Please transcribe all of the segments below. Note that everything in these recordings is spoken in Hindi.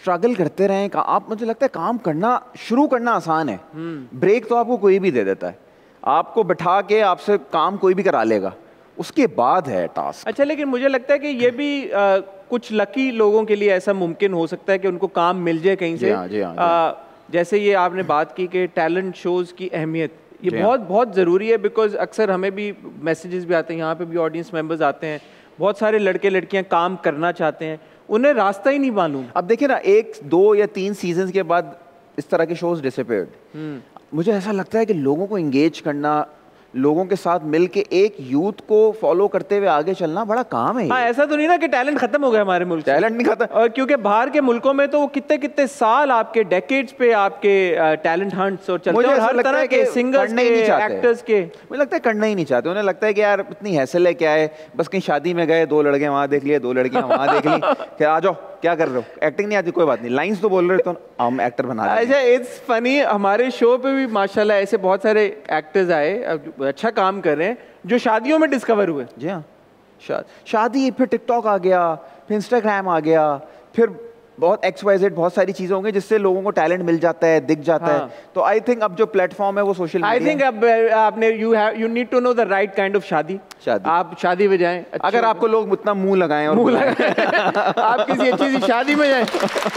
स्ट्रगल करते रहें। आप, मुझे लगता है काम करना शुरू करना आसान है, ब्रेक तो आपको कोई भी दे देता है, आपको बैठा के आपसे काम कोई भी करा लेगा, उसके बाद है टास्क। अच्छा, लेकिन मुझे लगता है कि ये भी कुछ लकी लोगों के लिए ऐसा मुमकिन हो सकता है कि उनको काम मिल जाए कहीं से। जैसे ये आपने बात की कि टैलेंट शोज की अहमियत, ये बहुत बहुत ज़रूरी है, बिकॉज अक्सर हमें भी मैसेजेस भी आते हैं, यहाँ पे भी ऑडियंस मेंबर्स आते हैं, बहुत सारे लड़के लड़कियाँ काम करना चाहते हैं, उन्हें रास्ता ही नहीं मालूम। अब देखिए ना, 1, 2 या 3 सीजन के बाद इस तरह के शोज डिसअपीयर्ड। मुझे ऐसा लगता है कि लोगों को एंगेज करना, लोगों के साथ मिलके एक यूथ को फॉलो करते हुए आगे चलना बड़ा काम है। हाँ, ऐसा तो नहीं ना कि टैलेंट खत्म हो गया हमारे मुल्क, टैलेंट नहीं खत्म। और क्योंकि बाहर के मुल्कों में तो वो कितने कितने साल आपके डेकेड्स पे आपके टैलेंट हंट्स और चलते हैं, हर तरह के सिंगर्स के, एक्टर्स के। मुझे लगता है करना ही नहीं चाहते, उन्हें लगता है कि यार इतनी हैसल है, क्या है, बस कहीं शादी में गए, 2 लड़के वहाँ देख लिए, 2 लड़कियाँ वहाँ देख ली, क्या आ जाओ, क्या कर रहे हो, एक्टिंग नहीं आती, कोई बात नहीं, लाइंस तो बोल रहे तो हम एक्टर बना रहे हैं। अच्छा, इट्स फनी, हमारे शो पे भी माशाल्लाह ऐसे बहुत सारे एक्टर्स आए, अच्छा काम कर रहे हैं, जो शादियों में डिस्कवर हुए। जी हाँ, शादी, फिर टिकटॉक आ गया, फिर इंस्टाग्राम आ गया, फिर बहुत XYZ बहुत सारी चीजें होंगी जिससे लोगों को टैलेंट मिल जाता है, दिख जाता है। तो आई थिंक अब जो प्लेटफॉर्म है वो सोशल मीडिया। आई थिंक अब आपने you need to know the right kind of shaadi. आप शादी में जाएं, अगर आपको लोग उतना मुंह लगाएं और आप किसी अच्छी सी शादी में जाएं,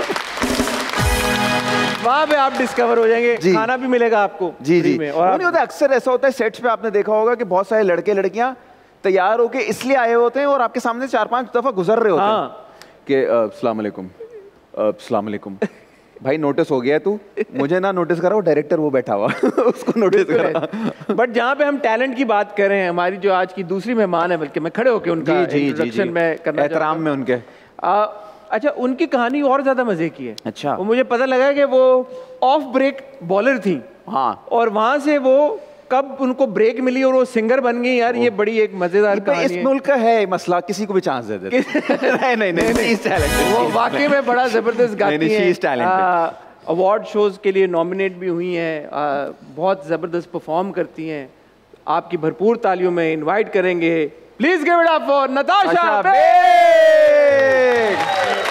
वहाँ पे आप डिस्कवर हो जाएंगे, खाना भी मिलेगा आपको। जी। और नहीं होता, अक्सर ऐसा होता है सेट्स पे, आपने देखा होगा कि बहुत सारे लड़के लड़कियां तैयार होके इसलिए आए होते हैं और आपके सामने 4-5 दफा गुजर रहे होते हैं कि अस्सलाम वालेकुम भाई, नोटिस हो गया तू, मुझे ना नोटिस करा, वो डायरेक्टर वो बैठा हुआ उसको नोटिस करा। बट जहाँ पे हम टैलेंट की बात कर रहे हैं, हमारी जो आज की दूसरी मेहमान है, बल्कि मैं खड़े होके उनका इंट्रोडक्शन में करना, एहतराम में उनके। अच्छा, उनकी कहानी और ज्यादा मजे की है। अच्छा, वो मुझे पता लगा कि वो ऑफ ब्रेक बॉलर थी। हाँ, और वहां से वो कब उनको ब्रेक मिली और वो सिंगर बन गई। यार ये बड़ी एक मजेदार कहानी है। इस मुल्क का है मसला, किसी को भी चांस दे देते। नहीं, वो वाकई में बड़ा जबरदस्त गाती हैं। अवार्ड शोज के लिए नॉमिनेट भी हुई हैं, बहुत जबरदस्त परफॉर्म करती हैं। आपकी भरपूर तालियों में इनवाइट करेंगे, please give it up for Natasha Beg.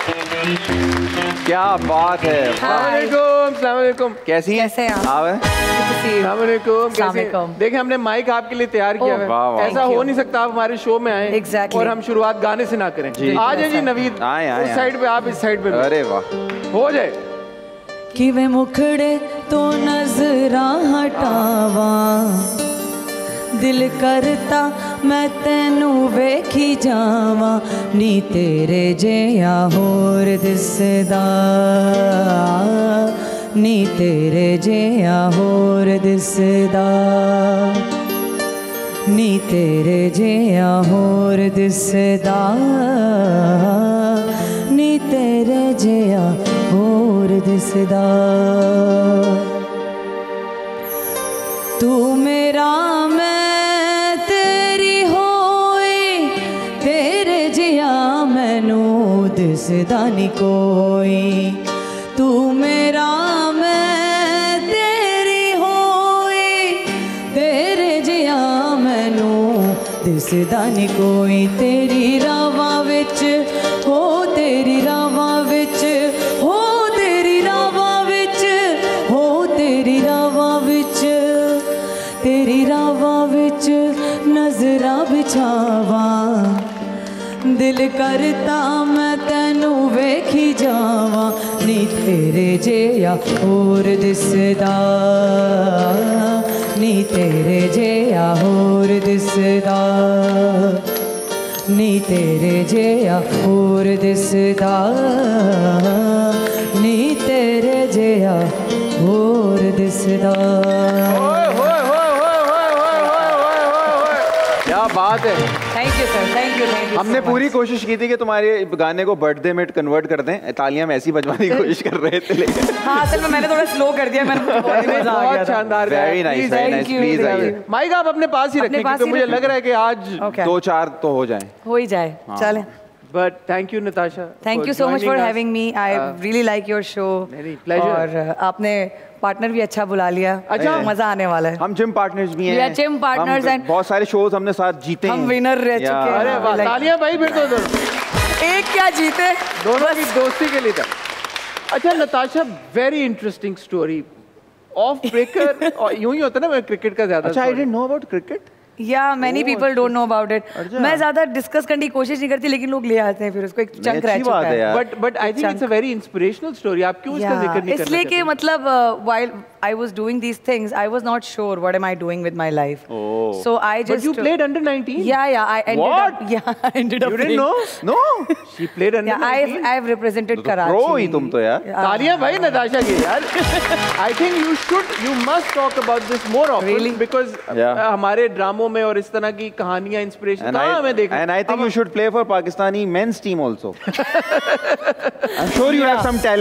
क्या बात है। अस्सलाम वालेकुम, कैसी हैं? कैसे हैं आप? देखिए, हमने माइक आपके लिए तैयार किया है, ऐसा हो नहीं सकता आप हमारे शो में आए और हम शुरुआत गाने से ना करें। आ जाए जी नवीद, उस साइड पे, आप इस साइड पे। अरे वाह, हो जाए। कि वे मुखड़े तो नजरा हटावा, दिल करता मैं तेनू वेखी जावा, नी तेरे जिया होर दिसदा, नी तेरे जिया होर दिसदा, नी तेरे जिया होर दिसदा, नी तेरे जिया होर दिसदा। तू मेरा मैं तेरी होई, तेरे जिया मैनू दिसदा नी कोई। तू मेरा मैं तेरी होई, तेरे जिया मैनू दिसदा नी कोई। तेरी रावां विच हो, तेरी रावां विच हो, तेरी रावां विच हो, तेरी रावां विच, तेरी रावां विच नजरा बिछावा, दिल करता मैं तेनू वेखी जावा, नी तेरे जिया होर दिसदा, नी तेरे जिया होर दिसदा, नी तेरे जिया होर दिसदा, नी तेरे जिया होर दिसदा। क्या बात है। Thank you sir, thank you. हमने पूरी कोशिश की थी कि तुम्हारे गाने को बर्थडे में कन्वर्ट कर दें, तालियां हम ऐसी बजवाने की कोशिश कर रहे थे, लेकिन हाँ, असल में मैंने थोड़ा स्लो कर दिया, मैंने बहुत शानदार। Very nice, very nice. Please आइए, माइक आप अपने पास ही रखिए, क्योंकि मुझे लग रहा है कि आज 2-4 तो हो जाए, हो ही जाए। चलें। But thank you Natasha. Thank you so much for having me. I really like your show. Pleasure. और आपने पार्टनर भी अच्छा बुला लिया। अच्छा, मजा आने वाला है। हम जिम पार्टनर्स भी हैं। We are gym partners and बहुत सारे शोज हमने साथ जीते हैं। हम विनर रह चुके हैं। अरे वाह, तालियां भाई फिर तो। एक क्या जीते, दोनों की दोस्ती के लिए था। अच्छा Natasha, very interesting story. Off breaker और यूं ही होता है ना, मैं क्रिकेट का ज्यादा। अच्छा, I didn't know about cricket. Yeah, many people don't know about it. मैं ज़्यादा डिस्कस करने की कोशिश नहीं करती, लेकिन लोग ले आते हैं फिर उसको, एक चंक रह चुका है। But I think it's a very inspirational story. आप क्यों इसका जिक्र नहीं करना? इसलिए कि मतलब while I was doing these things, I was not sure what am I doing with my life. Oh. So I just. But you played under 19. Yeah, I ended up. Yeah, I ended up. You didn't know? No. She played under 19. Yeah, I've represented Karachi. Pro ही तुम तो यार। तालियां भाई नताशा की यार। I think you must talk about this more often. Really? Because हमारे ड्रामों में और इस तरह की कहानियां, इंस्पिरेशन कहाँ हमें देखने। And I think you should play for Pakistani men's team also. I'm sure you have some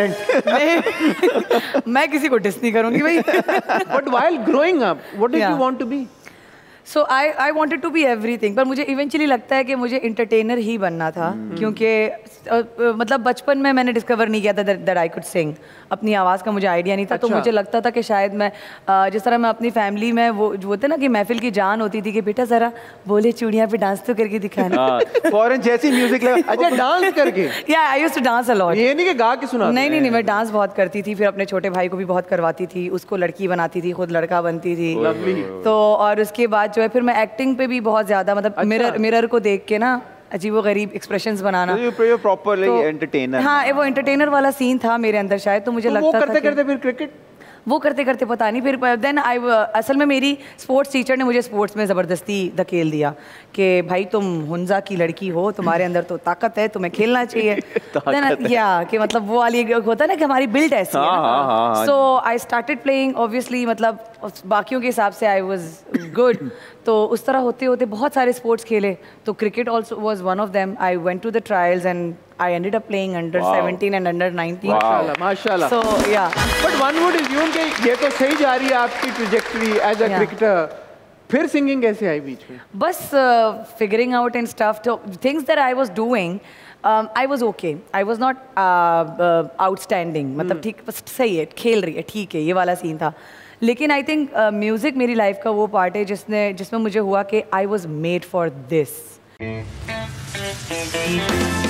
talent. मैं किसी को डिस नहीं करूँगी भाई। But while growing up, what did you want to be? So I wanted to be everything, पर मुझे eventually लगता है कि मुझे entertainer ही बनना था, क्योंकि मतलब बचपन में मैंने डिस्कवर नहीं किया था that I could sing. अपनी आवाज़ का मुझे आइडिया नहीं था। तो मुझे लगता था कि शायद मैं जिस तरह मैं अपनी फैमिली में वो जो होते ना कि महफिल की जान होती थी कि बेटा ज़रा बोले चूड़ियाँ पे डांस तो करके दिखाना। फॉरेन जैसी म्यूजिक लगा। अच्छा, डांस करके? Yeah, I used to dance a lot. ये नहीं कि गा के सुना? नहीं, मैं डांस बहुत करती थी, फिर अपने छोटे भाई को भी बहुत करवाती थी, उसको लड़की बनाती थी, खुद लड़का बनती थी। तो और उसके बाद जो है फिर मैं एक्टिंग पे भी बहुत ज़्यादा, मतलब मिरर को देख के ना अजीबो गरीब एक्सप्रेशंस बनाना। Properly entertainer. हाँ, वो एंटरटेनर वाला सीन था मेरे अंदर शायद, तो मुझे लगता था करते करते फिर क्रिकेट, वो करते करते पता नहीं फिर देन असल में मेरी स्पोर्ट्स टीचर ने मुझे स्पोर्ट्स में ज़बरदस्ती धकेल दिया कि भाई तुम हुंजा की लड़की हो, तुम्हारे अंदर तो ताकत है, तुम्हें खेलना चाहिए। देन कि मतलब वो वाली होता है ना कि हमारी बिल्ड ऐसी है। So I started playing, obviously मतलब बाकियों के हिसाब से आई वाज गुड। तो उस तरह होते होते बहुत सारे स्पोर्ट्स खेले, तो cricket also was one of them. I went to the trials and I ended up playing under 17 and under 19. माशाल्लाह। So yeah. But one would assume कि ये तो सही जा रही है आपकी trajectory as a cricketer. फिर singing कैसे आई बीच में? बस figuring out and stuff. Things that I was doing, I was okay. I was not outstanding. मतलब ठीक, बस सही है, खेल रही है, ठीक है, ये वाला सीन था। लेकिन आई थिंक म्यूजिक मेरी लाइफ का वो पार्ट है जिसमें मुझे हुआ कि I was made for this.